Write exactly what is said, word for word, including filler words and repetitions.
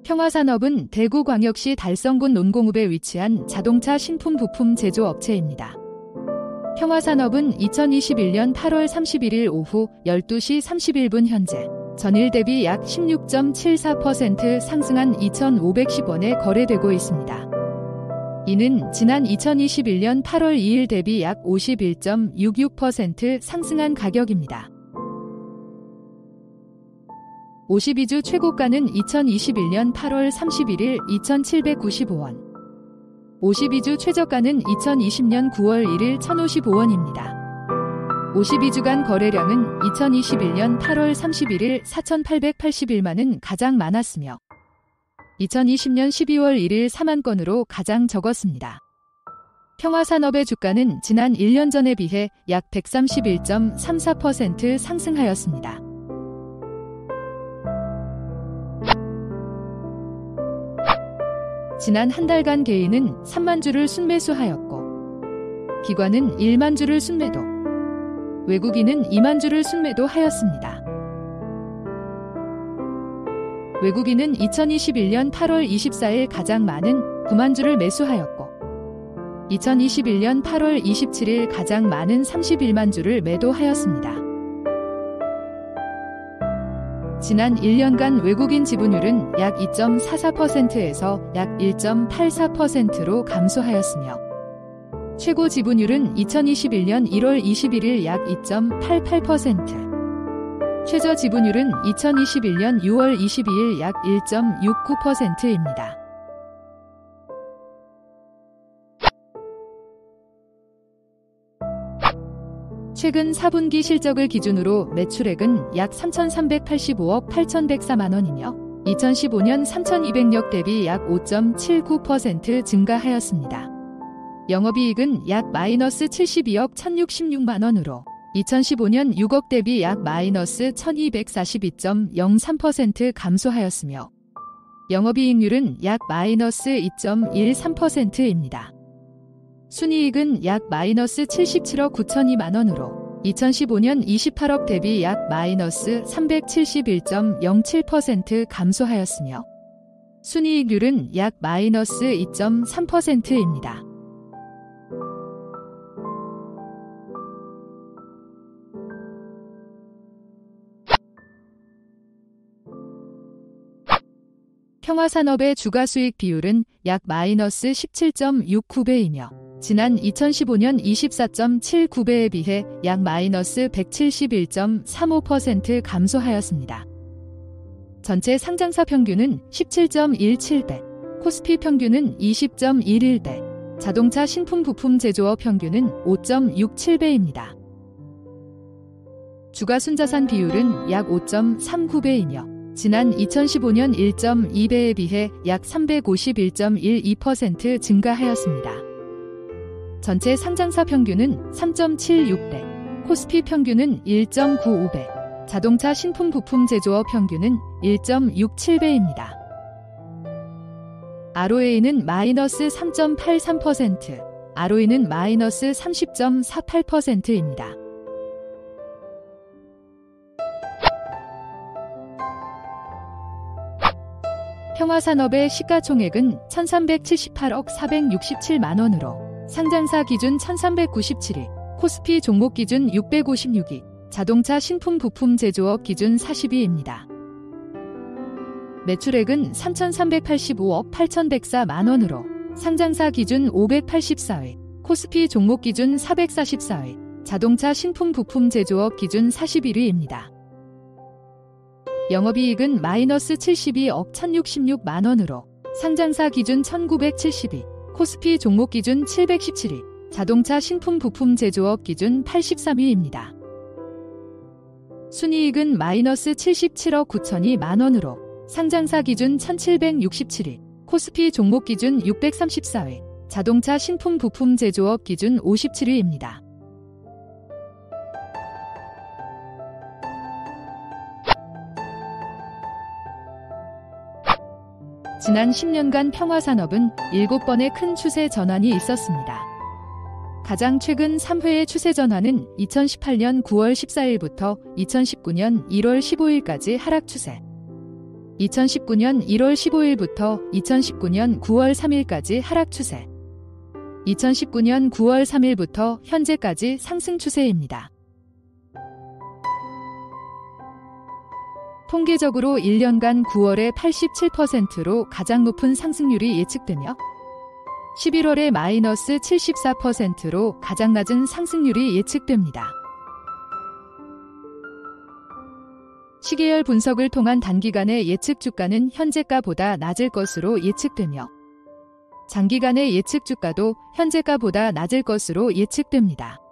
평화산업은 대구광역시 달성군 논공읍에 위치한 자동차 신품 부품 제조업체입니다. 평화산업은 이천이십일 년 팔월 삼십일일 오후 열두 시 삼십일 분 현재 전일 대비 약 십육 점 칠사 퍼센트 상승한 이천오백십 원에 거래되고 있습니다. 이는 지난 이천이십일 년 팔월 이일 대비 약 오십일 점 육육 퍼센트 상승한 가격입니다. 오십이 주 최고가는 이천이십일 년 팔월 삼십일일 이천칠백구십오 원, 오십이 주 최저가는 이천이십 년 구월 일일 천오십오 원입니다. 오십이 주간 거래량은 이천이십일 년 팔월 삼십일일 사천팔백팔십일만 은 가장 많았으며 이천이십 년 십이월 일일 사만 건으로 가장 적었습니다. 평화산업의 주가는 지난 일 년 전에 비해 약 백삼십일 점 삼사 퍼센트 상승하였습니다. 지난 한 달간 개인은 삼만 주를 순매수하였고 기관은 일만 주를 순매도, 외국인은 이만 주를 순매도하였습니다. 외국인은 이천이십일 년 팔월 이십사일 가장 많은 구만 주를 매수하였고 이천이십일 년 팔월 이십칠일 가장 많은 삼십일만 주를 매도하였습니다. 지난 일 년간 외국인 지분율은 약 이 점 사사 퍼센트에서 약 일 점 팔사 퍼센트로 감소하였으며 최고 지분율은 이천이십일 년 일월 이십일일 약 이 점 팔팔 퍼센트, 최저 지분율은 이천이십일 년 유월 이십이일 약 일 점 육구 퍼센트입니다. 최근 사 분기 실적을 기준으로 매출액은 약 삼천삼백팔십오억 팔천백사만 원이며 이천십오 년 삼천이백억 대비 약 오 점 칠구 퍼센트 증가하였습니다. 영업이익은 약 마이너스 칠십이억 천육십육만 원으로 이천십오 년 육억 대비 약 마이너스 천이백사십이 점 영삼 퍼센트 감소하였으며 영업이익률은 약 마이너스 이 점 일삼 퍼센트입니다. 순이익은 약 마이너스 칠십칠억 구천이만 원으로 이천십오 년 이십팔억 대비 약 마이너스 삼백칠십일 점 영칠 퍼센트 감소하였으며 순이익률은 약 마이너스 이 점 삼 퍼센트입니다. 평화산업의 주가수익 비율은 약 마이너스 십칠 점 육구 배이며 지난 이천십오 년 이십사 점 칠구 배에 비해 약 마이너스 백칠십일 점 삼오 퍼센트 감소하였습니다. 전체 상장사 평균은 십칠 점 일칠 배, 코스피 평균은 이십 점 일일 배, 자동차 신품 부품 제조업 평균은 오 점 육칠 배입니다. 주가순자산 비율은 약 오 점 삼구 배이며 지난 이천십오 년 일 점 이 배에 비해 약 삼백오십일 점 일이 퍼센트 증가하였습니다. 전체 상장사 평균은 삼 점 칠육 배, 코스피 평균은 일 점 구오 배, 자동차 신품 부품 제조업 평균은 일 점 육칠 배입니다. 알오에이는 마이너스 삼 점 팔삼 퍼센트, 알오이는 마이너스 삼십 점 사팔 퍼센트입니다. 평화산업의 시가총액은 천삼백칠십팔억 사백육십칠만 원으로 상장사 기준 천삼백구십칠 위, 코스피 종목 기준 육백오십육 위, 자동차 신품 부품 제조업 기준 사십 위입니다. 매출액은 삼천삼백팔십오억 팔천백사만 원으로 상장사 기준 오백팔십사 위, 코스피 종목 기준 사백사십사 위, 자동차 신품 부품 제조업 기준 사십일 위입니다. 영업이익은 마이너스 칠십이억 천육십육만 원으로 상장사 기준 천구백칠십 위, 코스피 종목 기준 칠백십칠 위, 자동차 신품 부품 제조업 기준 팔십삼 위입니다. 순이익은 마이너스 칠십칠억 구천이만 원으로 상장사 기준 천칠백육십칠 위, 코스피 종목 기준 육백삼십사 위, 자동차 신품 부품 제조업 기준 오십칠 위입니다. 지난 십 년간 평화산업은 일곱 번의 큰 추세 전환이 있었습니다. 가장 최근 삼 회의 추세 전환은 이천십팔 년 구월 십사일부터 이천십구 년 일월 십오일까지 하락 추세, 이천십구 년 일월 십오일부터 이천십구 년 구월 삼일까지 하락 추세. 이천십구 년 구월 삼일부터 현재까지 상승 추세입니다. 통계적으로 일 년간 구월에 팔십칠 퍼센트로 가장 높은 상승률이 예측되며 십일월에 마이너스 칠십사 퍼센트로 가장 낮은 상승률이 예측됩니다. 시계열 분석을 통한 단기간의 예측 주가는 현재가보다 낮을 것으로 예측되며 장기간의 예측 주가도 현재가보다 낮을 것으로 예측됩니다.